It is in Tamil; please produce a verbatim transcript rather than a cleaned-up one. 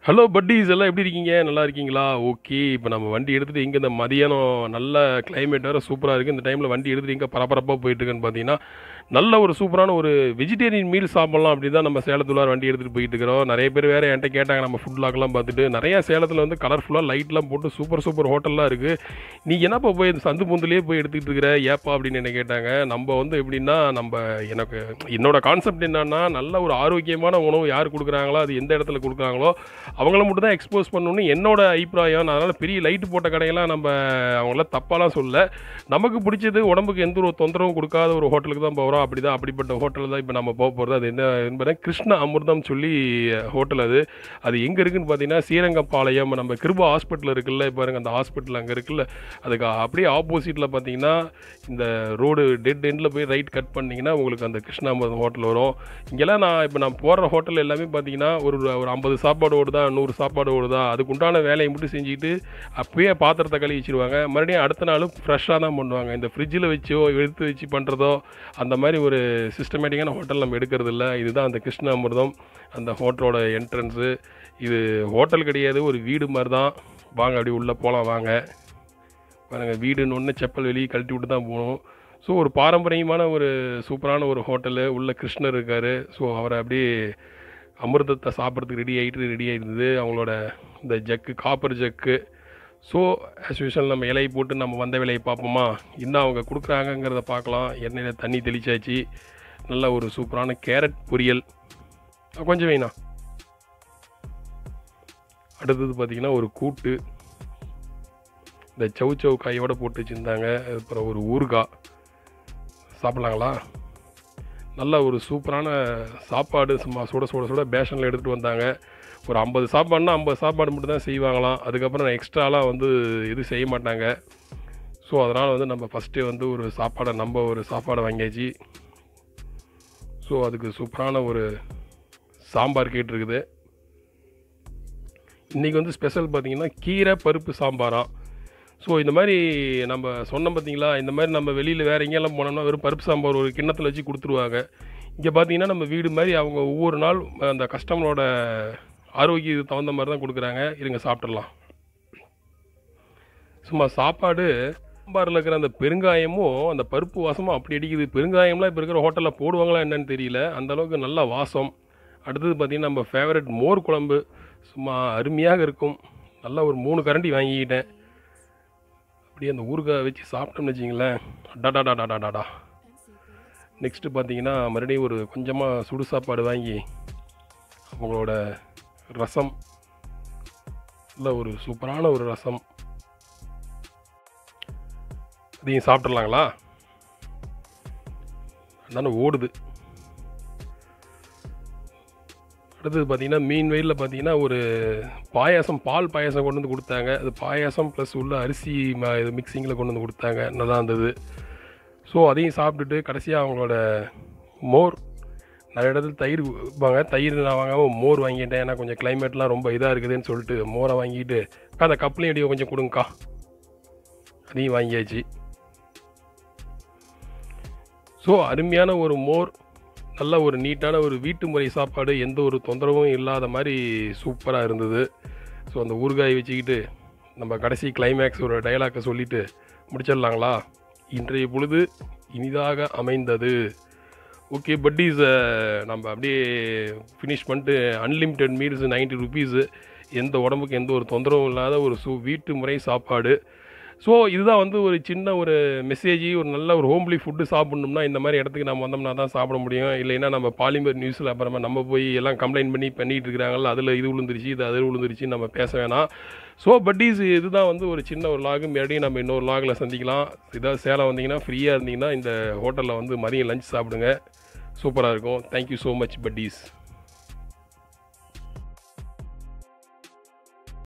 ஹலோ பட்டீஸ் எல்லாம் எப்படி இருக்கீங்க? நல்லா இருக்கீங்களா? ஓகே. இப்போ நம்ம வண்டி எடுத்துகிட்டு இங்கே இந்த மதியானம் நல்ல கிளைமேட் வேறு சூப்பராக இருக்குது. இந்த டைமில் வண்டி எடுத்துகிட்டு இங்கே பரபரப்பாக போயிட்டுருக்குன்னு பார்த்தீங்கன்னா, நல்ல ஒரு சூப்பரான ஒரு வெஜிடேரியன் மீல் சாப்பிட்லாம் அப்படி தான் நம்ம சேலத்துள்ளார வண்டி எடுத்துகிட்டு போயிட்டு இருக்கிறோம். நிறைய பேர் வேறு என்கிட்ட கேட்டாங்க நம்ம ஃபுட் லாக்லாம் பார்த்துட்டு. நிறையா சேலத்தில் வந்து கலர்ஃபுல்லாக லைட்லாம் போட்டு சூப்பர் சூப்பர் ஹோட்டல்லாம் இருக்குது. நீ என்னப்பா போய் இந்த சந்து பொந்துலேயே போய் எடுத்துக்கிட்டு இருக்கிற ஏப்பா அப்படின்னு என்ன கேட்டாங்க. நம்ம வந்து எப்படின்னா நம்ம எனக்கு என்னோடய கான்செப்ட் என்னன்னா, நல்ல ஒரு ஆரோக்கியமான உணவு யார் கொடுக்குறாங்களோ அது எந்த இடத்துல கொடுக்குறாங்களோ அவங்கள மட்டும் தான் எக்ஸ்போஸ் பண்ணணும்னு என்னோட அபிப்பிராயம். அதனால் பெரிய லைட்டு போட்ட கடையெல்லாம் நம்ம அவங்கள தப்பாலாம் சொல்ல. நமக்கு பிடிச்சது உடம்புக்கு எந்த ஒரு தொந்தரவும் கொடுக்காத ஒரு ஹோட்டலுக்கு தான் போகிறோம். அப்படி தான் அப்படிப்பட்ட ஹோட்டலில் தான் இப்போ நம்ம போக போகிறது. அது என்ன என்பதை கிருஷ்ண அமிர்தம் சொல்லி ஹோட்டல். அது அது எங்கே இருக்குதுன்னு பார்த்தீங்கன்னா, ஸ்ரீரங்கப்பாளையம் நம்ம கிருபா ஹாஸ்பிட்டல் இருக்குல்ல, பாருங்கள் அந்த ஹாஸ்பிட்டல் அங்கே இருக்குல்ல, அதுக்கு அப்படியே ஆப்போசிட்டில் பார்த்தீங்கன்னா இந்த ரோடு டெட் எண்டில் போய் ரைட் கட் பண்ணிங்கன்னா உங்களுக்கு அந்த கிருஷ்ண அமிர்தம் ஹோட்டல் வரும். இங்கெல்லாம் நான் இப்போ நான் போடுற ஹோட்டல் எல்லாமே பார்த்தீங்கன்னா ஒரு ஒரு ஐம்பது சாப்பாடு ஓடுதா, நூறு சாப்பாடு ஓடுதா, அதுக்கு உண்டான வேலையை மட்டும் செஞ்சுக்கிட்டு அப்பயே பாத்திரத்தை கழுவி வச்சுருவாங்க. மறுபடியும் அடுத்த நாளும் ஃப்ரெஷ்ஷாக தான் பண்ணுவாங்க. இந்த ஃப்ரிட்ஜில் வச்சோ எடுத்து வச்சு பண்ணுறதோ அந்த மாதிரி ஒரு சிஸ்டமேட்டிக்கான ஹோட்டல் நம்ம எடுக்கிறது இல்லை. இதுதான் அந்த கிருஷ்ண அமிர்தம் அந்த ஹோட்டலோட என்ட்ரன்ஸு. இது ஹோட்டல் கிடையாது, ஒரு வீடு மாதிரி தான். வாங்க அப்படி உள்ளே போகலாம் வாங்க. பாருங்கள், வீடுன்னு ஒன்று செப்பல் வெளியே கழட்டி விட்டு தான் போகணும். ஸோ ஒரு பாரம்பரியமான ஒரு சூப்பரான ஒரு ஹோட்டலு. உள்ள கிருஷ்ணர் இருக்கார். ஸோ அவரை அப்படியே அமிர்தத்தை சாப்பிட்றதுக்கு ரெடி ஆகிட்டு ரெடி ஆகிருந்தது. அவங்களோட இந்த jug copper jug. So as usual நம்ம இலையை போட்டு நம்ம வந்த வேலையை பார்ப்போமா, இன்னும் அவங்க கொடுக்குறாங்கங்கிறத பார்க்கலாம். எண்ணெயில் தண்ணி தெளிச்சாச்சு. நல்ல ஒரு சூப்பரான கேரட் பொரியல் கொஞ்சம் வேணா. அடுத்தது பார்த்திங்கன்னா ஒரு கூட்டு, இந்த சவு சவு காயோடு போட்டு வச்சுருந்தாங்க. அப்புறம் ஒரு ஊறுகாய். சாப்பிட்லாங்களா? நல்ல ஒரு சூப்பரான சாப்பாடு. சும்மா சுட சுட சுட பேஷனில் எடுத்துகிட்டு வந்தாங்க. ஒரு ஐம்பது சாப்பாடுனா ஐம்பது சாப்பாடு மட்டும் தான் செய்வாங்களாம். அதுக்கப்புறம் எக்ஸ்ட்ராலாம் வந்து எதுவும் செய்ய மாட்டாங்க. ஸோ அதனால் வந்து நம்ம ஃபஸ்ட்டு வந்து ஒரு சாப்பாடை நம்ம ஒரு சாப்பாடை வாங்கியாச்சு. ஸோ அதுக்கு சூப்பரான ஒரு சாம்பார் கேட்டிருக்குது. இன்றைக்கி வந்து ஸ்பெஷல் பார்த்திங்கன்னா கீரை பருப்பு சாம்பாராம். ஸோ இந்த மாதிரி நம்ம சொன்னோம் பார்த்தீங்களா, இந்த மாதிரி நம்ம வெளியில் வேறு எங்கேயெல்லாம் போனோம்னா வெறும் பருப்பு சாம்பார் ஒரு கிண்ணத்தில் வச்சு கொடுத்துருவாங்க. இங்கே பார்த்தீங்கன்னா நம்ம வீடு மாதிரி அவங்க ஒவ்வொரு நாள் அந்த கஸ்டமரோட ஆரோக்கியத்துக்கு தகுந்த மாதிரி தான் கொடுக்குறாங்க. இருங்க சாப்பிட்றலாம். சும்மா சாப்பாடு சாம்பாரில் இருக்கிற அந்த பெருங்காயமும் அந்த பருப்பு வாசமும் அப்படி அடிக்குது. பெருங்காயம்லாம் இப்போ இருக்கிற ஹோட்டலில் போடுவாங்களா என்னன்னு தெரியல, அந்தளவுக்கு நல்ல வாசம். அடுத்தது பார்த்திங்கன்னா நம்ம ஃபேவரட் மோர் குழம்பு சும்மா அருமையாக இருக்கும். நல்லா ஒரு மூணு கரண்டி வாங்கிக்கிட்டேன். அப்படியே அந்த ஊறுகாய் வச்சு சாப்பிட்டோம்னு வச்சிங்களேன், அடாடாடாடாடாடா. நெக்ஸ்ட்டு பார்த்தீங்கன்னா மறுபடியும் ஒரு கொஞ்சமாக சுடு சாப்பாடு வாங்கி அவங்களோட ரசம், நல்ல ஒரு சூப்பரான ஒரு ரசம், அதையும் சாப்பிட்றலாங்களா? அதானே ஓடுது. அடுத்தது பார்த்திங்கன்னா மீன் வயலில் பார்த்திங்கன்னா ஒரு பாயாசம், பால் பாயாசம் கொண்டு வந்து கொடுத்தாங்க. அது பாயாசம் ப்ளஸ் உள்ள அரிசி ம இது மிக்சிங்கில் கொண்டு வந்து கொடுத்தாங்க. நல்லா இருந்தது. ஸோ அதையும் சாப்பிட்டுட்டு கடைசியாக அவங்களோட மோர், நிறைய இடத்துல தயிர் வாங்க, தயிர் நான் வாங்காமல் மோர் வாங்கிட்டேன். ஏன்னா கொஞ்சம் கிளைமேட்லாம் ரொம்ப இதாக இருக்குதுன்னு சொல்லிட்டு மோரை வாங்கிட்டு, அக்கா அந்த கப்லையும் அடியை கொஞ்சம் கொடுங்கக்கா, அதையும் வாங்கியாச்சு. ஸோ அருமையான ஒரு மோர், நல்ல ஒரு நீட்டான ஒரு வீட்டு முறை சாப்பாடு, எந்த ஒரு தொந்தரவும் இல்லாத மாதிரி சூப்பராக இருந்தது. ஸோ அந்த ஊறுகாயை வச்சுக்கிட்டு நம்ம கடைசி கிளைமேக்ஸ் ஒரு டைலாக்கை சொல்லிவிட்டு முடிச்சிடலாங்களா? இன்றைய பொழுது இனிதாக அமைந்தது. ஓகே பட்டீஸ், நம்ம அப்படியே ஃபினிஷ் பண்ணிட்டு அன்லிமிட்டெட் மீல்ஸ் நைன்ட்டி ருபீஸு, எந்த உடம்புக்கு எந்த ஒரு தொந்தரவும் இல்லாத ஒரு சூ வீட்டு முறை சாப்பாடு. ஸோ இதுதான் வந்து ஒரு சின்ன ஒரு மெசேஜ். ஒரு நல்ல ஒரு ஹோம்லி ஃபுட்டு சாப்பிட்ணும்னா இந்த மாதிரி இடத்துக்கு நம்ம வந்தோம்னா தான் சாப்பிட முடியும். இல்லைன்னா நம்ம பாலிமர் நியூஸில் அப்புறமா நம்ம போய் எல்லாம் கம்ப்ளைண்ட் பண்ணி பண்ணிகிட்டு இருக்கிறாங்கல்ல, அதில் இது விழுந்துருச்சு இது அதில் விழுந்துருச்சு நம்ம பேச வேணாம். ஸோ பட்டீஸ் இதுதான் வந்து ஒரு சின்ன ஒரு லாகு. மறுபடியும் நம்ம இன்னொரு லாகில் சந்திக்கலாம். இதாக சேலம் வந்தீங்கன்னா ஃப்ரீயாக இருந்தீங்கன்னா இந்த ஹோட்டலில் வந்து மதியம் லஞ்ச் சாப்பிடுங்க, சூப்பராக இருக்கும். Thank you so much buddies.